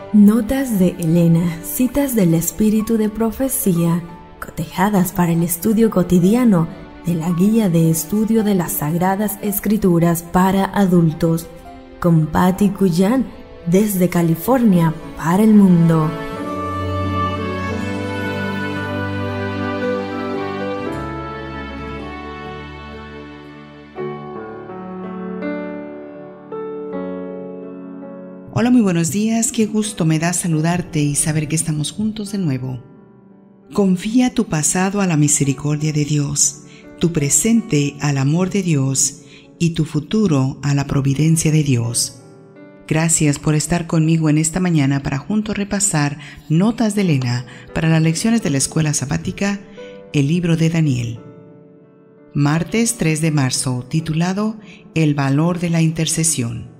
Notas de Elena, citas del espíritu de profecía, cotejadas para el estudio cotidiano de la Guía de Estudio de las Sagradas Escrituras para Adultos, con Patti Cuyan, desde California para el mundo. Hola, muy buenos días, qué gusto me da saludarte y saber que estamos juntos de nuevo. Confía tu pasado a la misericordia de Dios, tu presente al amor de Dios y tu futuro a la providencia de Dios. Gracias por estar conmigo en esta mañana para juntos repasar Notas de Elena para las lecciones de la Escuela Sabática, el libro de Daniel. Martes 3 de marzo, titulado El valor de la intercesión.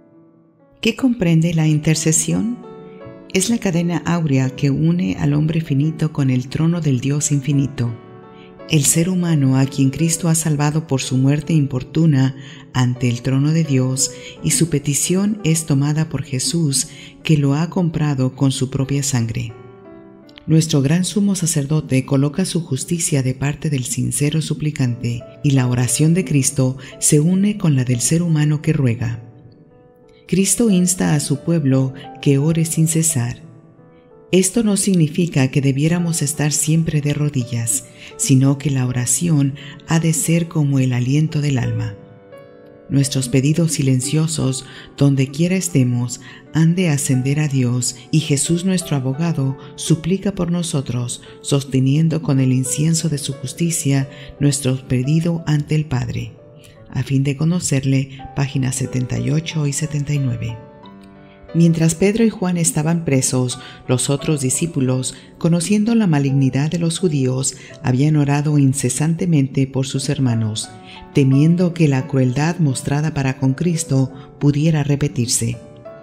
¿Qué comprende la intercesión? Es la cadena áurea que une al hombre finito con el trono del Dios infinito. El ser humano a quien Cristo ha salvado por su muerte importuna ante el trono de Dios, y su petición es tomada por Jesús, que lo ha comprado con su propia sangre. Nuestro gran sumo sacerdote coloca su justicia de parte del sincero suplicante, y la oración de Cristo se une con la del ser humano que ruega. Cristo insta a su pueblo que ore sin cesar. Esto no significa que debiéramos estar siempre de rodillas, sino que la oración ha de ser como el aliento del alma. Nuestros pedidos silenciosos, donde quiera estemos, han de ascender a Dios, y Jesús nuestro abogado suplica por nosotros, sosteniendo con el incienso de su justicia nuestro pedido ante el Padre. A fin de conocerle, páginas 78 y 79. Mientras Pedro y Juan estaban presos, los otros discípulos, conociendo la malignidad de los judíos, habían orado incesantemente por sus hermanos, temiendo que la crueldad mostrada para con Cristo pudiera repetirse.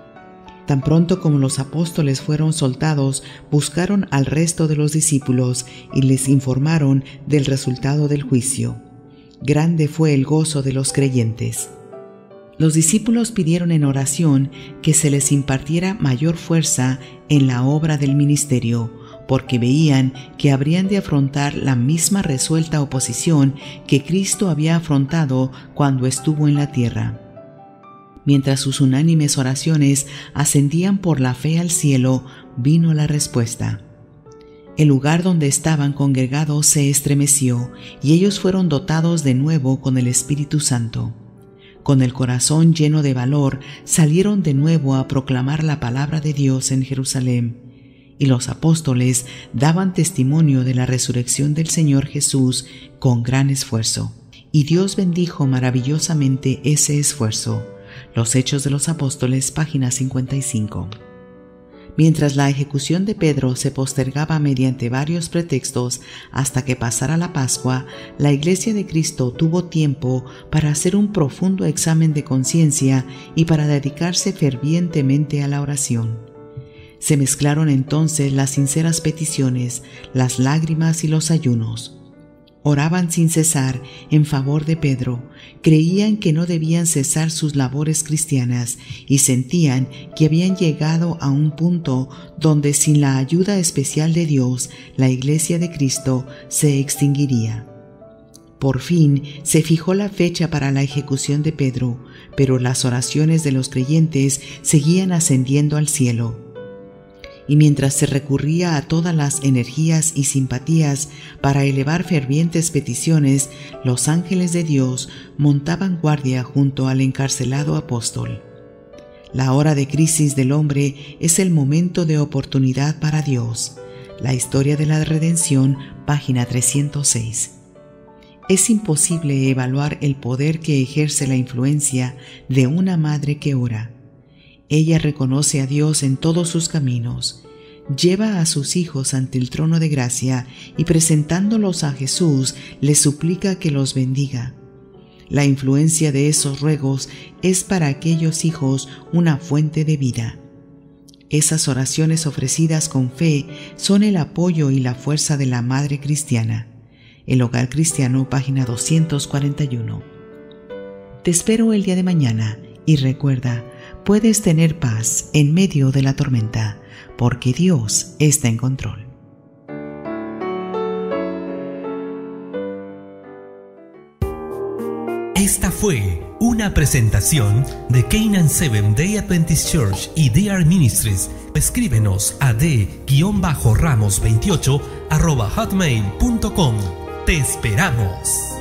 Tan pronto como los apóstoles fueron soltados, buscaron al resto de los discípulos y les informaron del resultado del juicio. Grande fue el gozo de los creyentes. Los discípulos pidieron en oración que se les impartiera mayor fuerza en la obra del ministerio, porque veían que habrían de afrontar la misma resuelta oposición que Cristo había afrontado cuando estuvo en la tierra. Mientras sus unánimes oraciones ascendían por la fe al cielo, vino la respuesta. El lugar donde estaban congregados se estremeció, y ellos fueron dotados de nuevo con el Espíritu Santo. Con el corazón lleno de valor, salieron de nuevo a proclamar la palabra de Dios en Jerusalén, y los apóstoles daban testimonio de la resurrección del Señor Jesús con gran esfuerzo. Y Dios bendijo maravillosamente ese esfuerzo. Los Hechos de los Apóstoles, página 55. Mientras la ejecución de Pedro se postergaba mediante varios pretextos hasta que pasara la Pascua, la Iglesia de Cristo tuvo tiempo para hacer un profundo examen de conciencia y para dedicarse fervientemente a la oración. Se mezclaron entonces las sinceras peticiones, las lágrimas y los ayunos. Oraban sin cesar en favor de Pedro, creían que no debían cesar sus labores cristianas y sentían que habían llegado a un punto donde sin la ayuda especial de Dios, la Iglesia de Cristo se extinguiría. Por fin se fijó la fecha para la ejecución de Pedro, pero las oraciones de los creyentes seguían ascendiendo al cielo. Y mientras se recurría a todas las energías y simpatías para elevar fervientes peticiones, los ángeles de Dios montaban guardia junto al encarcelado apóstol. La hora de crisis del hombre es el momento de oportunidad para Dios. La historia de la redención, página 306. Es imposible evaluar el poder que ejerce la influencia de una madre que ora. Ella reconoce a Dios en todos sus caminos, lleva a sus hijos ante el trono de gracia y presentándolos a Jesús, les suplica que los bendiga. La influencia de esos ruegos es para aquellos hijos una fuente de vida. Esas oraciones ofrecidas con fe son el apoyo y la fuerza de la Madre Cristiana. El Hogar Cristiano, página 241. Te espero el día de mañana y recuerda, puedes tener paz en medio de la tormenta, porque Dios está en control. Esta fue una presentación de Canaan Seventh Day Adventist Church y DR Ministries. Escríbenos a d-ramos28@hotmail.com. Te esperamos.